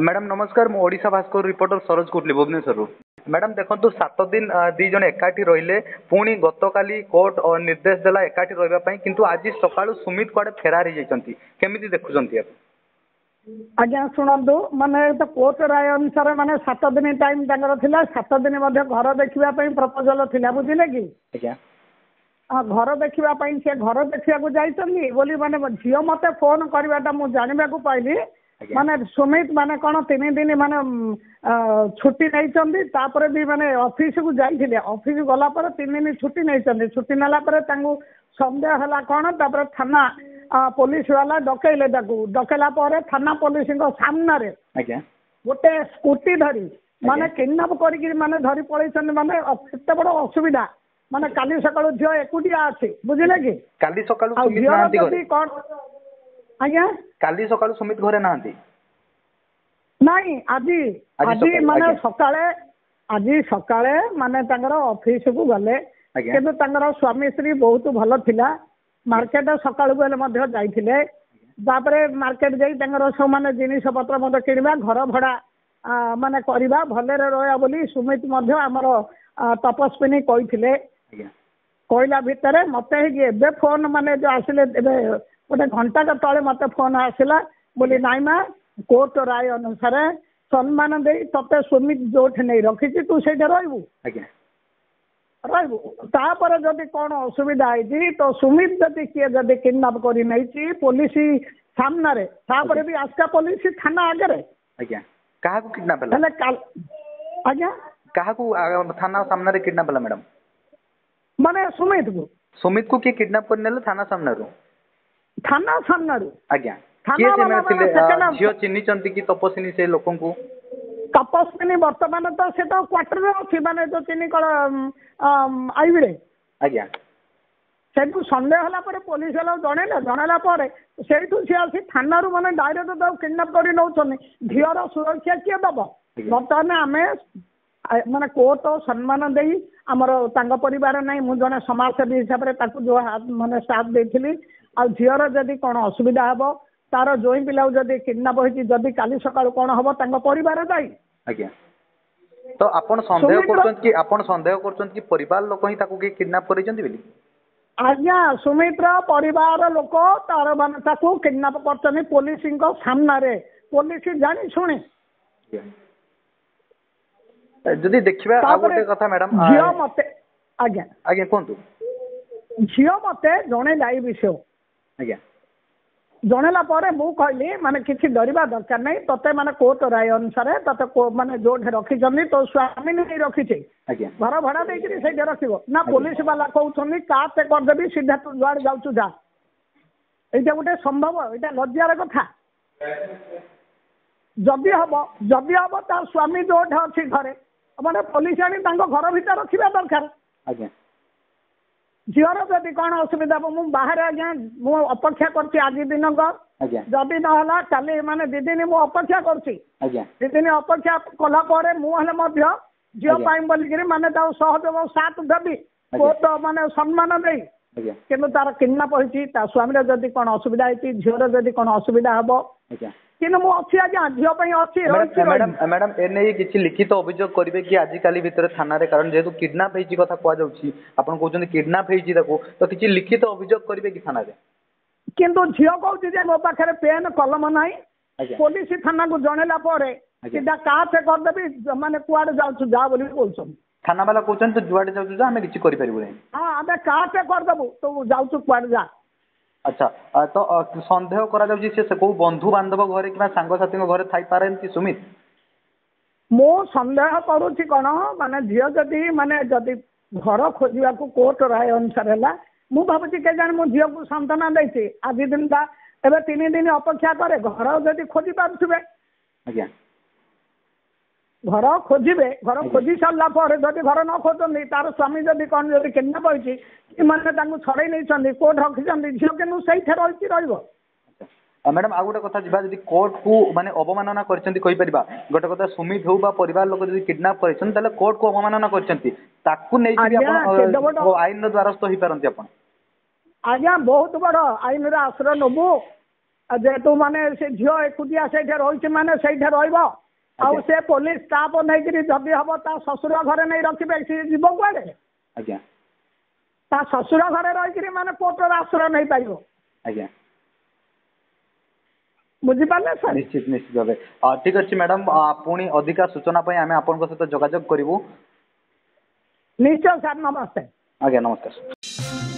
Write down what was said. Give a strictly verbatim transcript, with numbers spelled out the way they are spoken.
Madam नमस्कार मु Odisha Bhaskar reporter Saroj Kotli Bhubaneswar. Madam देखो सात दिन दी जन एकाठी रहिले पुणी गतकाली कोर्ट निर्देश देला एकाठी रहिबा किंतु आज सकाळु सुमित कुआडे फेरार हो जाइछंती केमिति देखुछंती आप? आज्ञा शुणु माने तो कोर्ट राय अनुसार माने सात दिन टाइम थिला सात दिन मध्य घर देखिबा पई प्रपोजल थिला बुझिले कि आज्ञा घर देखिबा पई से घर देखिया को जाइछंती बोली माने झियो मते फोन करबाटा मु जानिबा को पाइली माने सुमित माने कौन तीन दिन माने छुट्टी नहीं तापर भी माने ऑफिस को जाइए ऑफिस गला पर तीन दिन छुट्टी नहीं छुट्टी नाला पर सन्देह है कौन तापर थाना पुलिस वाला डकैले डकैला पर थाना पुलिस सामने गोटे स्कूटी धरी माने किडनाप कर माने धरी पड़े माने एत बड़ असुविधा माने काली सकाळु झियो एकुटिया अच्छे बुझिले कि काली सकाळु कौन आज्ञा काली सकाळु सुमित घरे नांती नहीं आज आज माने सकाळे आज सकाळे माने तांगर ऑफिस को गले किंतु तांगर स्वामी स्त्री बहुत भल थिला मार्केट सकाळु बेले मध्य जाइथिले तापरे मार्केट जाई तांगर सब माने जिनिस पत्र मते किनिबा घर भड़ा माने करबा भले रहया बोली सुमित मध्य हमर तपस्विनी कहिथिले कहला भितर मते ही एबे फोन माने जो आसिले एबे गोटे घंटा का तले मत फोन आसला बोली नाई माँ कोर्ट राय अनुसार सम्मान दे ते सुमित जो नहीं रखी तू से रही तापर जदि कौन असुविधा है तो सुमित जदि किए जदि किडनाप कर नहीं पुलिस सामने तापर भी आसका पुलिस थाना आगे किडनाप आज्ञा थाना सामने किडनाप मैडम माने सुमित को सुमित को किए किडनाप कर थाना सामने थाना सामने आज्ञा किए से झियो चिन्हिचंती कि तपस्विनी से लोकन को तपस्विनी वर्तमान तो से तो क्वार्टर अच्छी माने जो चिन्ह कौन आईबे आज्ञा से सन्देह होला पर पुलिस वाला जनइला जनइला पर से सी आसी थाना रू माने डायरेक्ट तो किडनाप कर नौछन झीर सुरक्षा किए दब बर्तमान आम माने कोर्ट सम्मान दे आमर तांग परिवार नहीं मु जने समाजसेवी हिसाब से जो माने साथ देथिली आ झीर जदि कौन असुविधा हे तार जो पिला जदि किडनाप होती जदि काली सकाळ कौन हम परिवार दायी आज्ञा तो आपण संदेह करछन कि आपण संदेह करछन कि परिवार लोक ही ताको के किडनैप करिसंती बेली आज्ञा सुमित्र परिवार लोक तार मान ताको किडनैप करछन पुलिस को सामना रे पुलिस जानी सुनी जदि देखिबा आ गोटे कथा मैडम झियो मते आज्ञा आज्ञा कोंतु झियो मते जणे लाई विषय आज्ञा जनला पर मु कहली माने किसी डरवा दरकार नहीं तते माने कोर्ट राय अनुसार तते माने जो रखी तो स्वामी नहीं रखी घर भड़ा देकर से रखो ना पुलिस वाला कहते काटे करदेवी सीधा तू जुआड़ जाऊँ जा यहाँ गोटे संभव यहाँ लज्जार कथा जदि हम जदि हम तार स्वामी जो अच्छी घरे मैंने पुलिस आनी घर भीतर रखा दरकार झीर जदि कौन असुविधा मु बाहर आज्ञा मु अपेक्षा करछि आज दिन जदि ना काली माने दी दिन मु अपेक्षा करछि दी दिन अपेक्षा कला पर मुझे झील बोलिक माने सहयोग साथ देवी कोर्ट माने सम्मान दे कि तार किडनाप होती स्वामी जदि कौन असुविधा होती झीर जदि कौन असुविधा हे कि अच्छी आज्ञा झील अच्छी मैडम मैडम एने किसी लिखित अभियोग करेंगे कि आजिकल भितर थाना कारण जेहेतु किडनैप होती कथा कहुच्छी आप कहते किडनैप होती तो किसी लिखित अभियोग करेंगे कि थाना किंतु झील कहूँ मो पाखे पेन कलम ना पुलिस थाना को जनला सीधा काहे करदेवी माने कुआड़े जाऊँ जा बोली बोलछन थाना वाला कहते तो जुआड़े जाऊँ जा आम किसी करें हाँ आम काहे करदेबू तो जाऊँ कुआड़े जा अच्छा तो सन्देह करा जाउछि से को बंधु बांधव घरे कि सांगसाथी घरे थाई पारे सुमित मो सन्देह करुच्ची कौन माने झील जदि माने जदि घर खोजा कोर्ट राय अनुसार है मु भावुँ के जाने मो झील को सांत्वना देती आज दिन एवं तीन दिन अपेक्षा करे घर जदि खोजी पारे आज्ञा घर खोजे घर खोजी सारापर जब घर न खोजती तार स्वामी जदि कौन जब किडनैप होती मैंने छड़े नहीं कोर्ट रखी झील कि रही रही मैडम आ गोटे कथा जी जब कोर्ट को माने अवमानना कर गोटे कथा सुमित हो परिवार लोक जब किडनैप कर कोर्ट को अवमानना कर आईन द्वारस्थ हो पारती आप आज्ञा बहुत बड़ आईन आश्रय नबू जेहेतु माने से झील एकुटिया से रही माने से रही से पुलिस स्टाफ नहीं जदि हम ता शशुर घरे नहीं रखिए सी जीव कुआड़े आज्ञा ता शशुर घरे रही माने कोर्टर आश्रय नहीं पाइब आज्ञा बुझिपारे सर निश्चित निश्चित भाव ठीक अच्छे मैडम पुणी अधिका सूचना आम आप सहित जोगाजोग करूँ निश्चय सर नमस्ते आज्ञा नमस्कार।